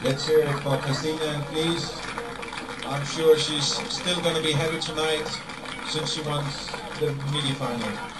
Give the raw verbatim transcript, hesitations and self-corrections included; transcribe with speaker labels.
Speaker 1: Let's hear it for Christina, please. I'm sure she's still going to be happy tonight since she won the mini final.